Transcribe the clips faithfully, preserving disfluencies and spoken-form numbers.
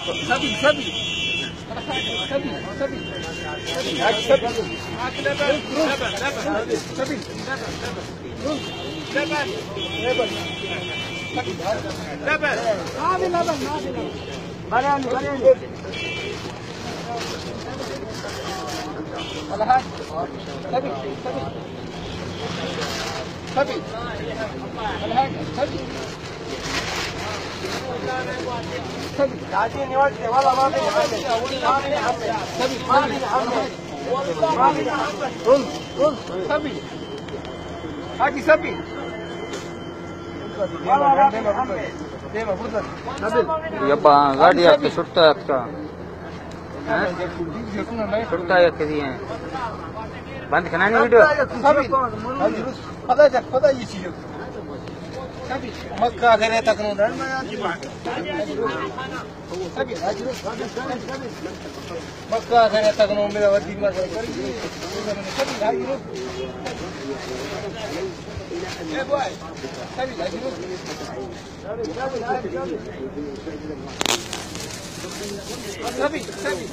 سبي سبي سبي سبي هاك سبي هاك لبن لبن لبن سبي لبن لبن لبن هذه لبن هذه لبن مريم مريم على هاك سبي سبي سبي على هاك سبي سبي عايزين نودي والله ما في حمل ما في حمل سبي ما في حمل ما في حمل رز رز سبي هاكي سبي यब्बा गाड़ी आपके छुट्टा है आपका छुट्टा है कभी है बंद करना नहीं वीडियो सभी पता है पता ये चीज़ मक्का करे तक नहीं डर सभी मक्का करे तक नहीं मेरा वर्दी में सभी लाइए ए बॉय सभी लाइए सभी सभी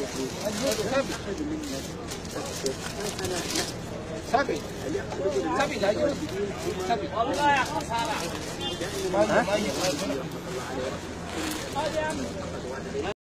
सभी सभी लाइए सभी والله يا خسارة